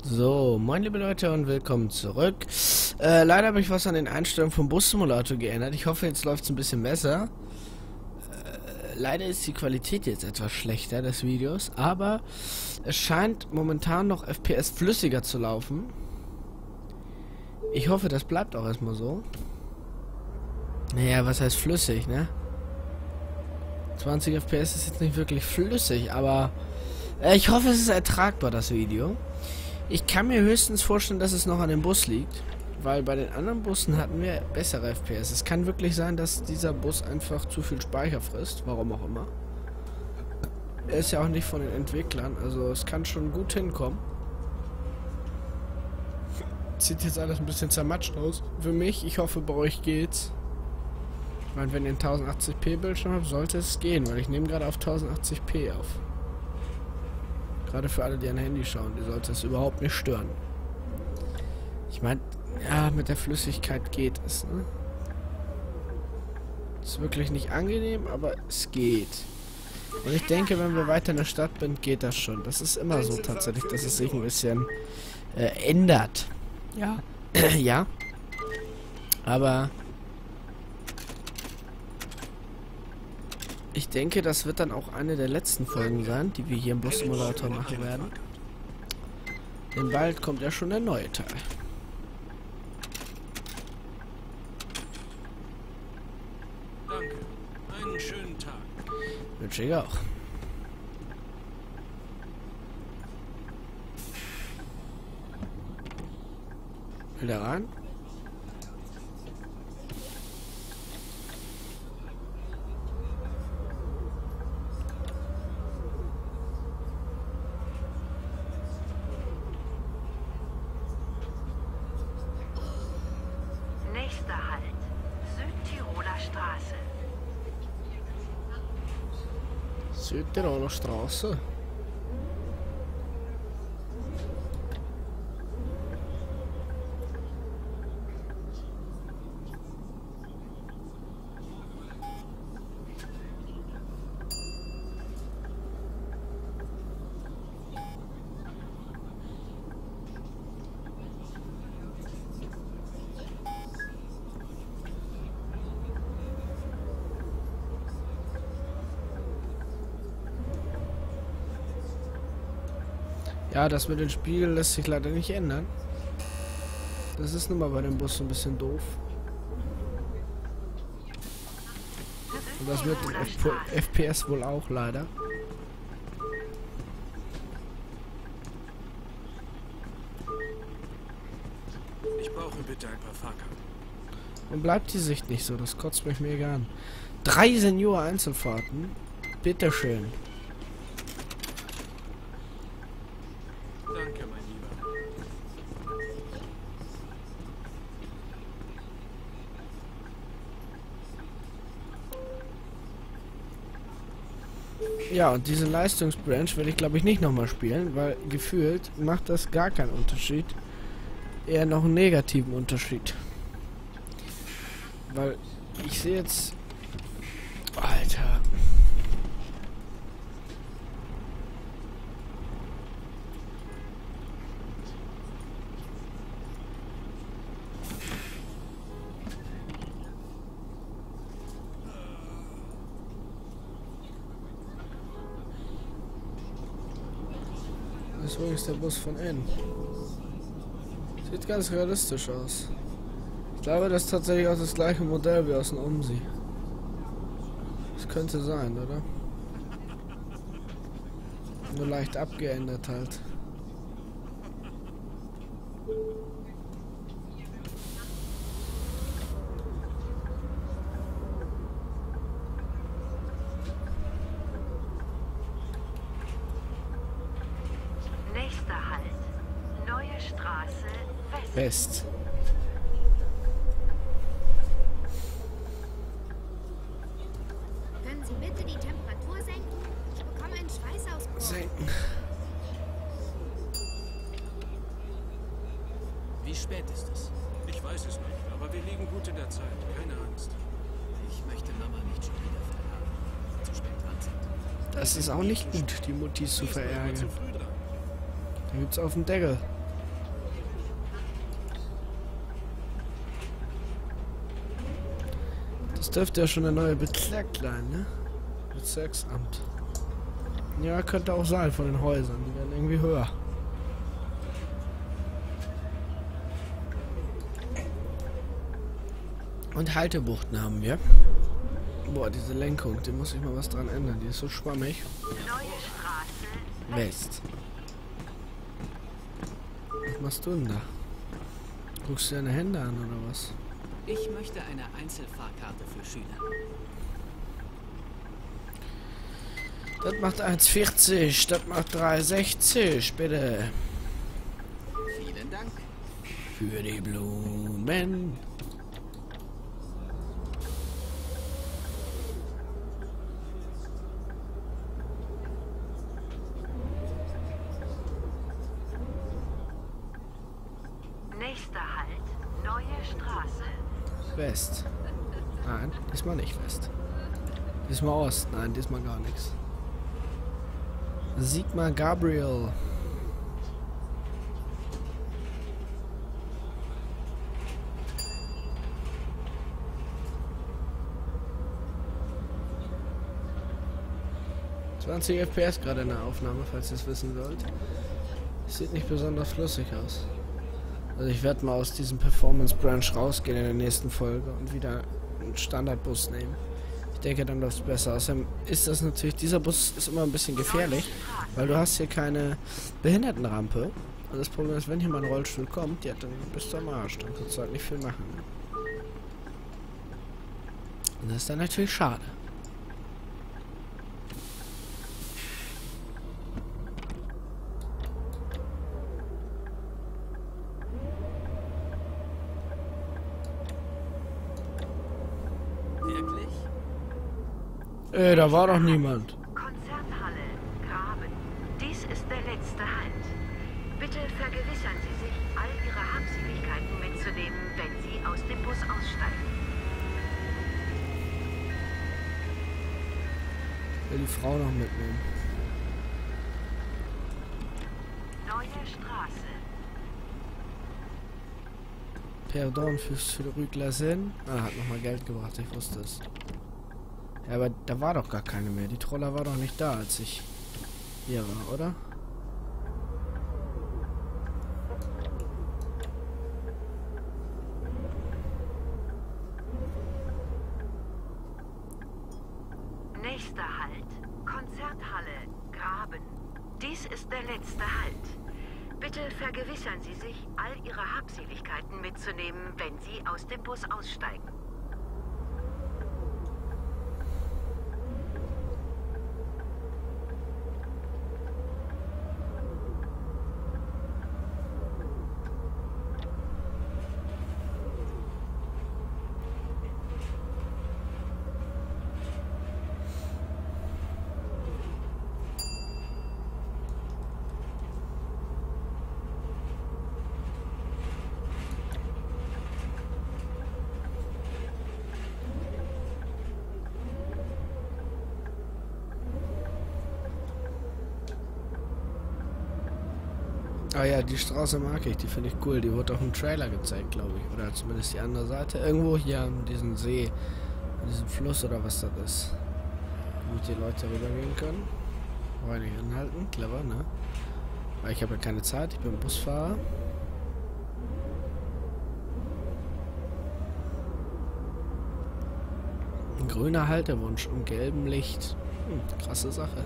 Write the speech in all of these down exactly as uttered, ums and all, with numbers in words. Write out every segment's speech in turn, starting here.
So, moin liebe Leute und willkommen zurück. Äh, leider habe ich was an den Einstellungen vom Bus-Simulator geändert. Ich hoffe, jetzt läuft es ein bisschen besser. Äh, leider ist die Qualität jetzt etwas schlechter des Videos, aber es scheint momentan noch F P S flüssiger zu laufen. Ich hoffe, das bleibt auch erstmal so. Naja, was heißt flüssig, ne? zwanzig F P S ist jetzt nicht wirklich flüssig, aber äh, ich hoffe, es ist ertragbar, das Video. Ich kann mir höchstens vorstellen, dass es noch an dem Bus liegt, weil bei den anderen Bussen hatten wir bessere F P S. Es kann wirklich sein, dass dieser Bus einfach zu viel Speicher frisst, warum auch immer. Er ist ja auch nicht von den Entwicklern, also es kann schon gut hinkommen. Sieht jetzt alles ein bisschen zermatscht aus. Für mich, ich hoffe, bei euch geht's. Ich meine, wenn ihr einen tausendachtzig p Bildschirm habt, sollte es gehen, weil ich nehme gerade auf tausendachtzig p auf. Gerade für alle, die ein Handy schauen, die sollte es überhaupt nicht stören. Ich meine, ja, mit der Flüssigkeit geht es, ne? Ist wirklich nicht angenehm, aber es geht. Und ich denke, wenn wir weiter in der Stadt sind, geht das schon. Das ist immer so tatsächlich, dass es sich ein bisschen äh, ändert. Ja. Ja. Aber ich denke, das wird dann auch eine der letzten Folgen sein, die wir hier im Bus-Simulator machen werden. Denn bald kommt ja schon der neue Teil. Danke. Einen schönen Tag. Wünsche ich auch. Will der rein? Nächster Halt, Südtiroler Straße. Südtiroler Straße. Ja, das mit den Spiegeln lässt sich leider nicht ändern. Das ist nun mal bei dem Bus ein bisschen doof. Und das mit dem F P S wohl auch leider. Ich brauche bitte ein paar Fahrkarten. Und bleibt die Sicht nicht so, das kotzt mich mega an. Drei Senior-Einzelfahrten? Bitteschön. Danke, mein Lieber. Ja, und diese Leistungsbranch will ich glaube ich nicht nochmal spielen, weil gefühlt macht das gar keinen Unterschied. Eher noch einen negativen Unterschied. Weil ich sehe jetzt... Alter... Das ist übrigens der Bus von innen. Sieht ganz realistisch aus. Ich glaube, das ist tatsächlich auch das gleiche Modell wie aus dem Umsi. Das könnte sein, oder? Nur leicht abgeändert halt. Nächster Halt, Neue Straße, West. West. Können Sie bitte die Temperatur senken? Ich bekomme einen Schweißausbruch. Senken. Wie spät ist es? Ich weiß es nicht, aber wir liegen gut in der Zeit. Keine Angst. Ich möchte Mama nicht schon wieder verärgern. Zu spät dran sind. Das ist auch nicht gut, die Mutis zu verärgern. Da gibt's auf den Deckel. Das dürfte ja schon der neue Bezirk sein, ne? Bezirksamt. Ja, könnte auch sein von den Häusern. Die werden irgendwie höher. Und Haltebuchten haben wir. Boah, diese Lenkung, die muss ich mal was dran ändern. Die ist so schwammig. Neue Straße West. Was machst du denn da? Guckst du deine Hände an oder was? Ich möchte eine Einzelfahrkarte für Schüler. Das macht eins vierzig, das macht drei sechzig, bitte. Vielen Dank. Für die Blumen. Nächster Halt, neue Straße. West. Nein, diesmal nicht West. Diesmal Ost. Nein, diesmal gar nichts. Sigmar Gabriel. zwanzig F P S gerade in der Aufnahme, falls ihr es wissen wollt. Sieht nicht besonders flüssig aus. Also ich werde mal aus diesem Performance Branch rausgehen in der nächsten Folge und wieder einen Standardbus nehmen. Ich denke, dann läuft es besser. Außerdem ist das natürlich, dieser Bus ist immer ein bisschen gefährlich, weil du hast hier keine Behindertenrampe. Und das Problem ist, wenn hier mal ein Rollstuhl kommt, ja, dann bist du am Arsch. Dann kannst du halt nicht viel machen. Und das ist dann natürlich schade. Wirklich? Ey, da war doch niemand. Konzerthalle, Graben. Dies ist der letzte Halt. Bitte vergewissern Sie sich, all Ihre Habseligkeiten mitzunehmen, wenn Sie aus dem Bus aussteigen. Ich will die Frau noch mitnehmen. Neue Straße. Pardon fürs Rüglersen. Ah, hat nochmal Geld gebracht, ich wusste es. Ja, aber da war doch gar keine mehr. Die Troller war doch nicht da, als ich hier war, oder? Nächster Halt, Konzerthalle, Graben. Dies ist der letzte Halt. Bitte vergewissern Sie sich, all Ihre Habseligkeiten mitzunehmen, wenn Sie aus dem Bus aussteigen. Ah ja, die Straße mag ich, die finde ich cool. Die wurde auch im Trailer gezeigt, glaube ich. Oder zumindest die andere Seite. Irgendwo hier an diesem See, an diesem Fluss oder was das ist. Damit die Leute rübergehen können. Wollen nicht anhalten, clever, ne? Weil ich habe ja keine Zeit, ich bin Busfahrer. Ein grüner Haltewunsch und gelbem Licht. Hm, krasse Sache.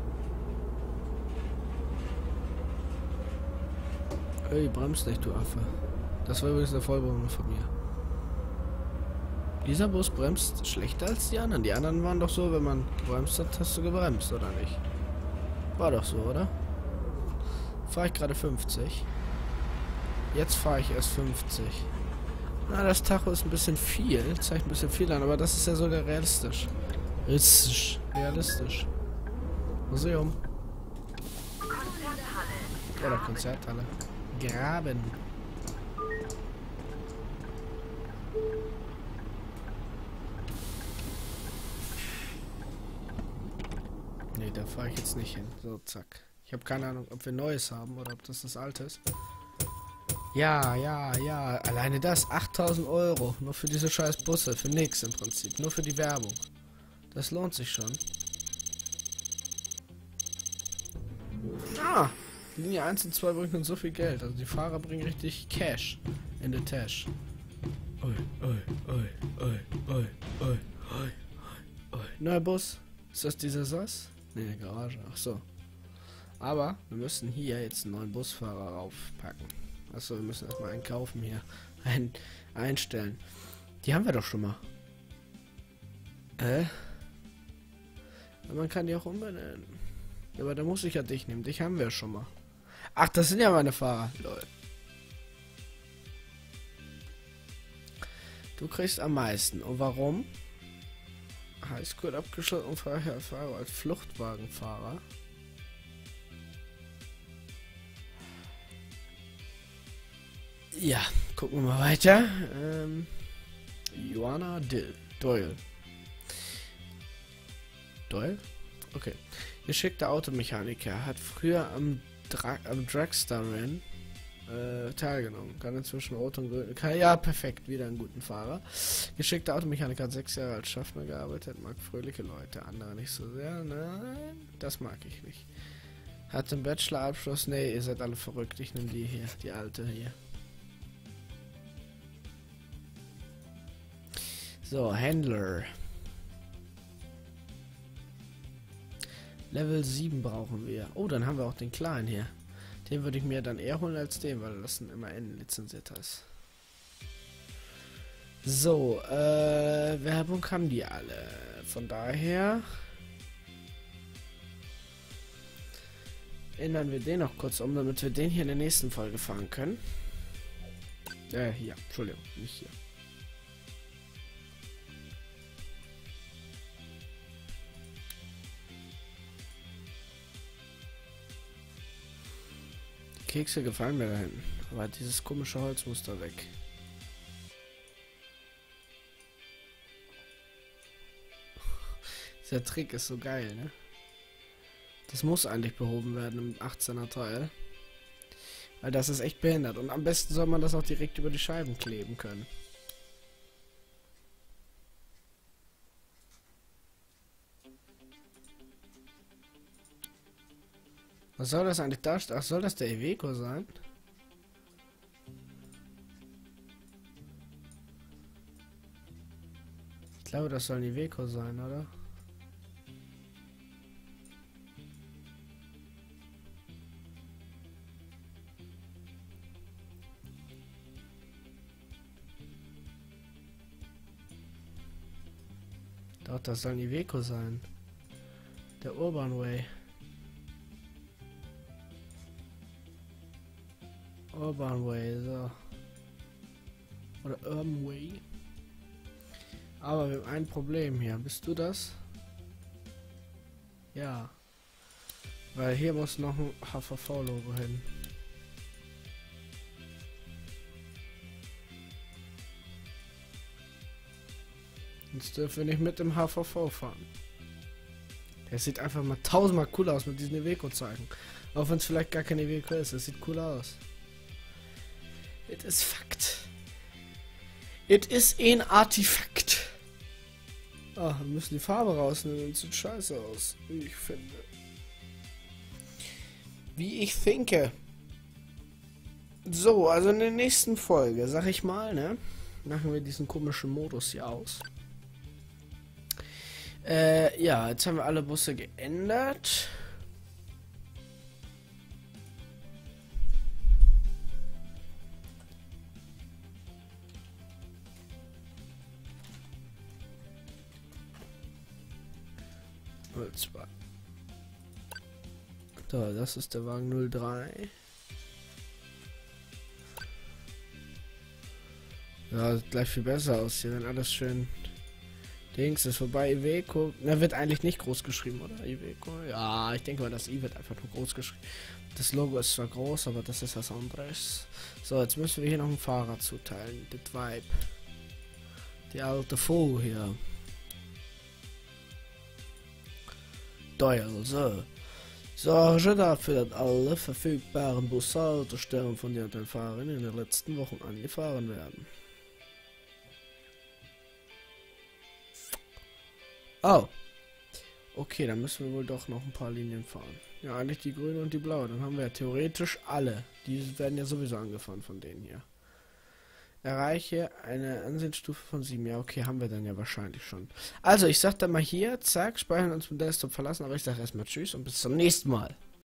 Ey, bremst nicht, du Affe. Das war übrigens eine Vollbremse von mir. Dieser Bus bremst schlechter als die anderen. Die anderen waren doch so, wenn man gebremst hat, hast du gebremst, oder nicht? War doch so, oder? Fahre ich gerade fünfzig. Jetzt fahre ich erst fünfzig. Na, das Tacho ist ein bisschen viel. Zeigt ein bisschen viel an, aber das ist ja sogar realistisch. Realistisch. Realistisch. Museum. Konzerthalle. Oder Konzerthalle. Graben. Nee, da fahre ich jetzt nicht hin. So, zack. Ich habe keine Ahnung, ob wir Neues haben oder ob das das Alte ist. Ja, ja, ja. Alleine das. achttausend Euro. Nur für diese scheiß Busse. Für nix im Prinzip. Nur für die Werbung. Das lohnt sich schon. Ah! Linie eins und zwei bringen uns so viel Geld. Also die Fahrer bringen richtig Cash in the Tash. Oi, oi, oi, oi, oi, oi, oi, oi. Neuer Bus. Ist das dieser S A S? Ne, Garage. Ach so. Aber wir müssen hier jetzt einen neuen Busfahrer raufpacken. Achso, wir müssen erstmal einen kaufen hier. Ein, einstellen. Die haben wir doch schon mal. Äh? Man kann die auch umbenennen. Aber da muss ich ja dich nehmen. Dich haben wir schon mal. Ach, das sind ja meine Fahrer. Lol. Du kriegst am meisten. Und warum? Highschool abgeschlossen und Fahrer als Fluchtwagenfahrer. Ja, gucken wir mal weiter. Ähm, Joanna Dill, Doyle. Doyle? Okay. Geschickter Automechaniker. Hat früher am, Dra am Dragster-Rennen äh, teilgenommen. Kann inzwischen Rot und Grün. Kann, ja, perfekt. Wieder einen guten Fahrer. Geschickter Automechaniker. Hat sechs Jahre als Schaffner gearbeitet. Mag fröhliche Leute. Andere nicht so sehr. Nein, das mag ich nicht. Hat einen Bachelorabschluss. Nee, ihr seid alle verrückt. Ich nehme die hier. Die alte hier. So, Händler. Level sieben brauchen wir. Oh, dann haben wir auch den Kleinen hier. Den würde ich mir dann eher holen als den, weil das ein immer N lizenziert ist. So, äh, Werbung haben die alle. Von daher ändern wir den noch kurz um, damit wir den hier in der nächsten Folge fahren können. Äh, hier. Entschuldigung, nicht hier. Kekse gefallen mir da hinten. Aber dieses komische Holz muss da weg. Dieser Trick ist so geil, ne? Das muss eigentlich behoben werden im achtzehner Teil. Weil das ist echt behindert. Und am besten soll man das auch direkt über die Scheiben kleben können. Was soll das eigentlich darstellen? Ach, soll das der Iveco sein? Ich glaube, das soll ein Iveco sein, oder? Doch, das soll ein Iveco sein. Der Urban Way. Urban Way, so. Oder Urban Way. Aber wir haben ein Problem hier. Bist du das? Ja. Weil hier muss noch ein H V V-Logo hin. Jetzt dürfen wir nicht mit dem H V V fahren. Der sieht einfach mal tausendmal cool aus mit diesen Iveco-Zeichen. Auch wenn es vielleicht gar kein Iveco ist. Es sieht cool aus. It is fact. It is ein Artefakt. Ah, wir müssen die Farbe rausnehmen. Das sieht scheiße aus. Wie ich finde. Wie ich denke. So, also in der nächsten Folge, sag ich mal, ne? Machen wir diesen komischen Modus hier aus. Äh, ja, jetzt haben wir alle Busse geändert. zwei. So, das ist der Wagen null drei. Ja, sieht gleich viel besser aus hier, wenn alles schön Dings ist vorbei. Iveco, na, wird eigentlich nicht groß geschrieben, oder? Iveco, ja, ich denke mal, das I wird einfach nur groß geschrieben. Das Logo ist zwar groß, aber das ist was anderes. So, jetzt müssen wir hier noch einen Fahrer zuteilen. Das Vibe. Die alte Fool hier. Doyle, so. Sorge dafür, dass alle verfügbaren Bushaltestellen von den Hotelfahrern in den letzten Wochen angefahren werden. Oh. Okay, dann müssen wir wohl doch noch ein paar Linien fahren. Ja, eigentlich die grüne und die blaue. Dann haben wir ja theoretisch alle. Die werden ja sowieso angefahren von denen hier. Erreiche eine Ansehensstufe von sieben. Ja, okay, haben wir dann ja wahrscheinlich schon. Also, ich sag dann mal hier, zack, speichern uns mit Desktop verlassen, aber ich sag erstmal tschüss und bis zum nächsten Mal.